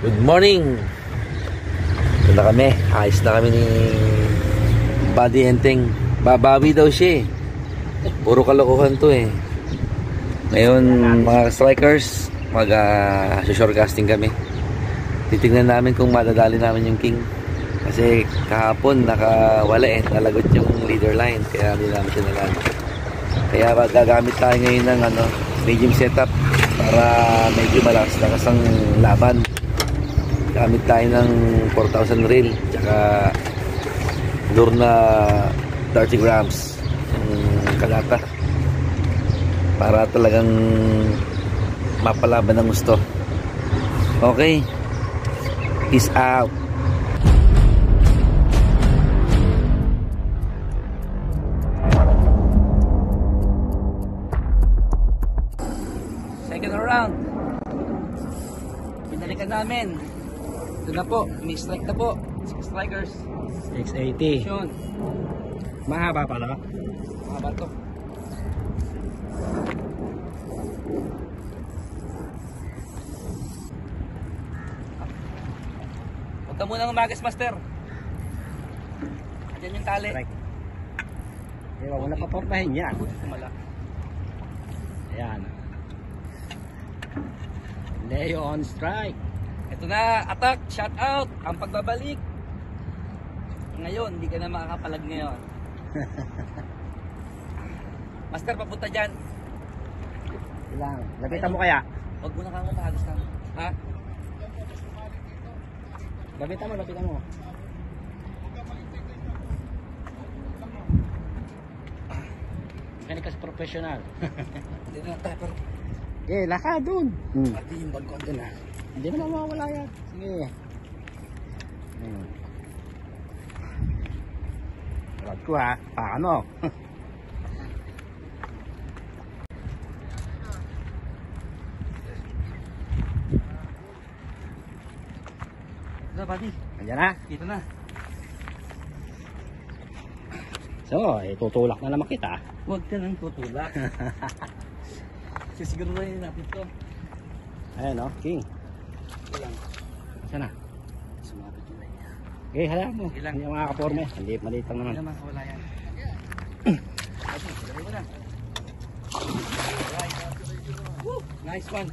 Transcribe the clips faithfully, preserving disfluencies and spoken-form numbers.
Good morning. Ito na kami. Ayos na kami ni Buddy Enteng. Babawi daw siya eh. Puro kalokohan to eh. Ngayon mga strikers, mag uh, shortcasting kami. Titignan namin kung madadali namin yung king. Kasi kahapon nakawala eh. Nalagot yung leader line. Kaya hindi namin siya nalala. Kaya gagamit tayo ngayon ng ano, medium setup para medyo malakas-lakas ang laban. Gamit tayo ng four thousand reel tsaka lure na thirty grams yung kalata para talagang mapalaban ng gusto. Okay, peace out. Second round, pinalikan namin. Ito na po, may strike na po. Six strikers. six eighty. Yun. Mahaba pala. Mahaba to. Huwag ka munang umagas, master. Diyan yung tali. Strike. Pero wala pa portahin yan. Sumala. Ayan. Leo on strike. Ito na, attack, shot out, ang pagbabalik. Ngayon, hindi ka na makakapalag ngayon. Master, papunta dyan. Ilang. Lapitan mo kaya? Huwag mo na kang umahagos ka. Ha? Lapitan mo, lapitan mo. Mechanics professional. Hindi na tayo, pero... Eh, laka dun. Hmm. Pati yung bag ko dun ha. Hindi mo na mawawala yan. Sige. Hmm. Rod ko ha. Paano? Ito na, buddy. Ayan na. Dito na. So, eh, tutulak na naman kita. Huwag ka nang tutulak. Sisiguraduhin natin ito. Ayan o, king. Ito lang. Sana. Sumapit yung line niya. Okay, hala mo. Ilang? Hindi mga kaporme. Hindi, maliit lang naman. Hindi naman, wala yan. Ate, silari mo na. Woo! Nice one.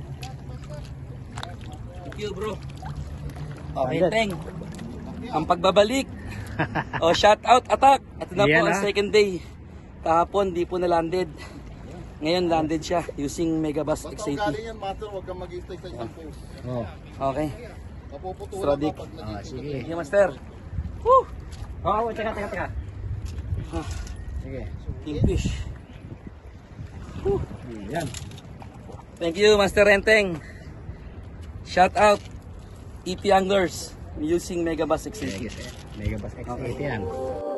Thank you, bro. Okay, Bandit. Teng. Ang pagbabalik. O, shout out, attack. Ito na Yan, po ang ah. second day. Kahapon, di po na landed. Ngayon, landed siya using Megabass X Basta eighty. galing yan, master, huwag kang mag-stay sa isang post. Oh. Okay. Napuputulan Stradic. ka pag Ah, nag-stay. sige. Sige, master. Woo! Oh, teka, teka, teka. Ah, Sige. Kingfish. Woo! Yan. Thank you, Master Enteng. Shout out, E P Anglers using Megabass X eighty. Megabass X eighty yan.